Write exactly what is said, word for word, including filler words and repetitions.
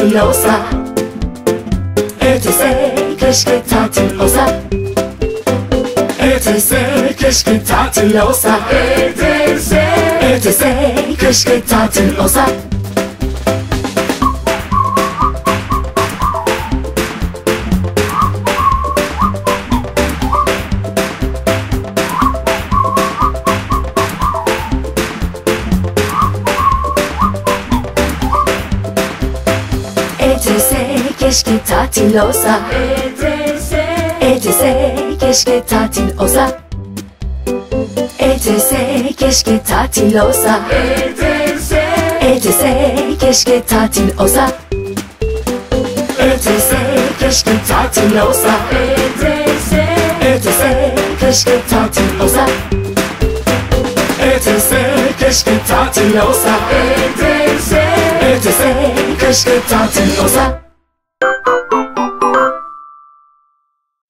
tatil olsa, ötese keşke tatil olsa, ötese keşke tatil olsa, ötese, ötese keşke tatil olsa. Ötese keşke tatil olsa, ötese, ötese keşke tatil olsa, ötese keşke tatil olsa, ötese, ötese keşke tatil olsa, ötese keşke tatil olsa, ötese, ötese keşke tatil olsa, ötese keşke tatil olsa, ötese, ötese keşke tatil olsa.